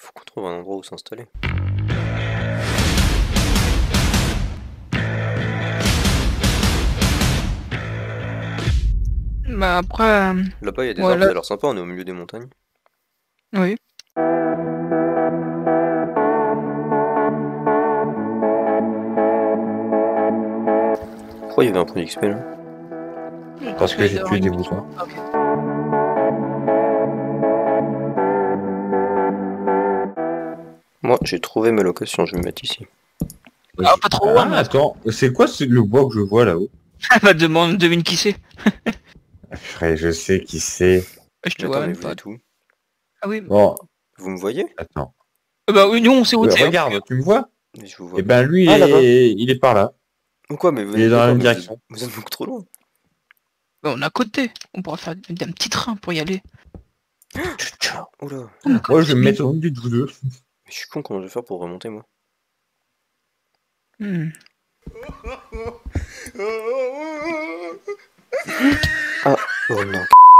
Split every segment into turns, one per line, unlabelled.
Faut qu'on trouve un endroit où s'installer.
Bah après...
Là-bas, il y a des
ouais,
arbres,
là...
ça a l'air sympa, on est au milieu des montagnes.
Oui.
Pourquoi il y avait un point d'XP là?
Parce que j'ai tué des boutons.
Ok.
Moi, j'ai trouvé ma location, je vais me mettre ici.
Ah, pas trop loin,
Ah,
mais...
attends, c'est quoi le bois que je vois là-haut?
Bah devine qui c'est.
Frère, je sais qui c'est.
Je te
Attends,
vois
mais
même
vous
pas.
êtes où?
Ah oui.
Bon,
Vous me voyez?
attends.
Bah oui, nous on sait où c'est.
Regarde, tu me vois?
Mais je vous vois
Eh
pas.
ben lui,
Ah, là-bas.
il est par là.
Ou quoi, mais
Il est dans la
d'accord,
même
mais
direction.
vous êtes beaucoup trop loin.
Bah, on est à côté. On pourra faire un petit train pour y aller.
Oula.
Oh, mais
Moi, je vais me
mais-
mettre au milieu de vous deux.
Mais je suis con, comment je vais faire pour remonter moi?
Hmm.
Ah, oh non.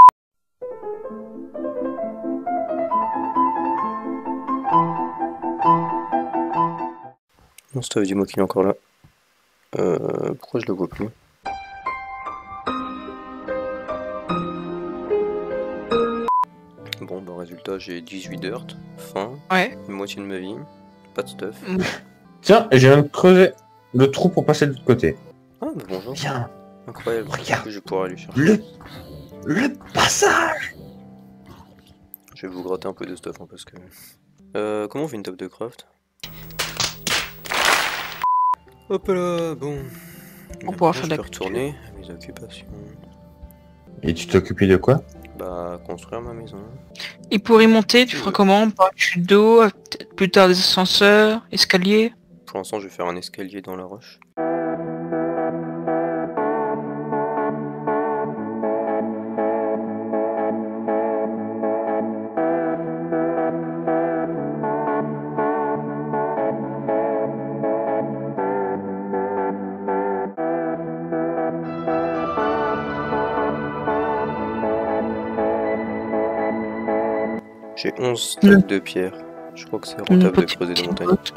Non, Stove, dis-moi qu'il est encore là. Pourquoi je le vois plus? Bon, bah résultat, j'ai 18 dirt, faim,
Ouais.
une moitié de ma vie, pas de stuff.
Hmm.
Tiens, j'ai même creusé le trou pour passer de l'autre côté.
Ah, bah bonjour.
Viens,
Incroyable.
Regarde.
Du coup, je vais pouvoir aller chercher.
le passage.
Je vais vous gratter un peu de stuff hein, parce que... comment on fait une table de craft? Hop là, bon.
On pourra
Maintenant,
faire
je
de la
peux retourner à mes occupations.
Et tu t'occupes de quoi?
Bah, construire ma maison.
Et pour y monter, tu feras comment? Par une chute d'eau, peut-être plus tard des ascenseurs, escaliers.
Pour l'instant, je vais faire un escalier dans la roche. J'ai 11 stacks de pierre. Je crois que c'est
Une
rentable de
petite
creuser des montagnes.
botte.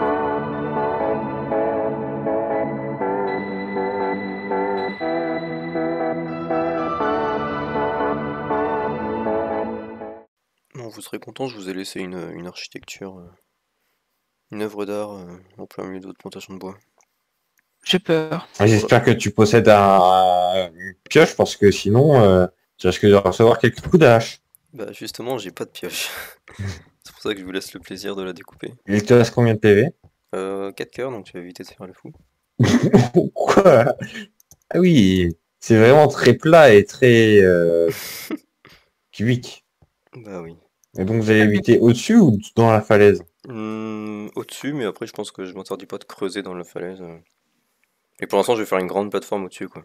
Bon, vous serez content, je vous ai laissé une architecture, une œuvre d'art en plein milieu de votre plantation de bois.
J'ai peur.
J'espère que tu possèdes une pioche parce que sinon, tu risques de recevoir quelques coups d'hache.
Bah justement, j'ai pas de pioche. C'est pour ça que je vous laisse le plaisir de la découper.
Il te reste combien de PV?
4 cœurs, donc tu vas éviter de faire le fou.
Quoi? Ah oui, c'est vraiment très plat et très cubique.
Bah oui.
Et donc vous allez éviter au-dessus ou dans la falaise?
Au-dessus, mais après je pense que je m'interdis pas de creuser dans la falaise. Et pour l'instant, je vais faire une grande plateforme au-dessus, quoi.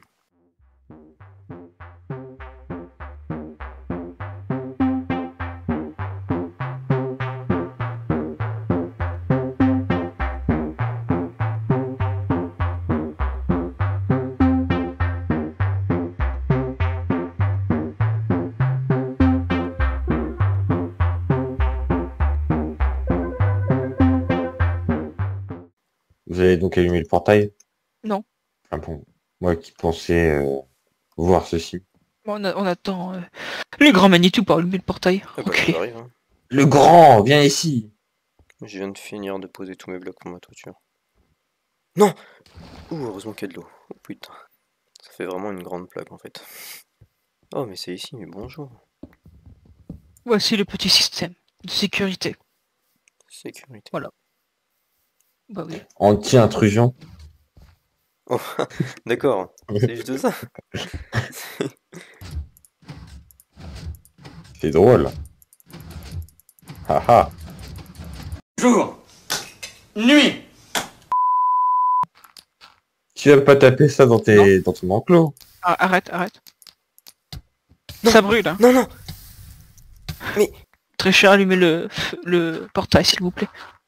Vous allez donc allumer le portail?
Non.
Ah bon, moi qui pensais voir ceci.
Bon, on attend le grand Manitou pour allumer le portail.
Ah bah
Ok.
j'arrive, hein.
Le grand, viens ici.
Je viens de finir de poser tous mes blocs pour ma toiture. Non! Ouh, heureusement qu'il y a de l'eau. Oh putain. Ça fait vraiment une grande plaque en fait. Oh mais c'est ici, mais bonjour.
Voici le petit système de sécurité.
Sécurité.
Voilà. Bah oui.
Anti-intrusion.
Oh, d'accord. C'est juste ça.
C'est drôle. Haha.
Jour, nuit.
Tu vas pas taper ça dans ton enclos.
Ah, arrête. Ça brûle, hein.
Non, non.
Très cher, allumez le portail, s'il vous plaît.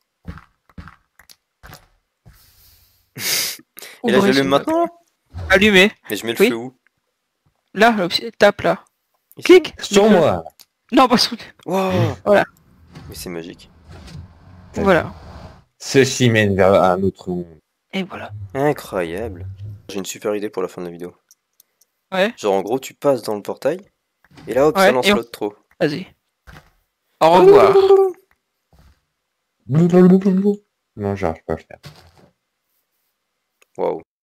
Et là
Ouvrez,
j'allume
s'il
maintenant là?
vous plaît. Allumez.
Mais je mets le
Oui.
feu où?
Là, aussi, tape là.
Ici?
Clique.
Sur moi.
Non, pas sur...
Wow.
Voilà.
Mais c'est magique.
Voilà.
Ceci mène vers un autre monde.
Et voilà.
Incroyable. J'ai une super idée pour la fin de la vidéo.
Ouais.
Genre en gros tu passes dans le portail et là hop ça
Ouais,
lance
et on-
l'autre trop.
Vas-y. Au revoir.
Non, j'arrive pas à le faire.
Waouh.